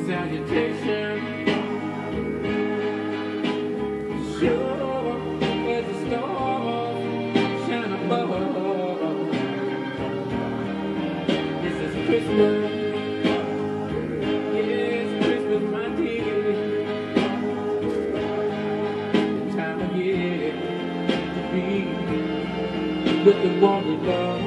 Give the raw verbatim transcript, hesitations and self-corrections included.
salutation. Sure as a storm shine above. This is Christmas. Yes, Christmas, my dear. The time of year to be with the one you love.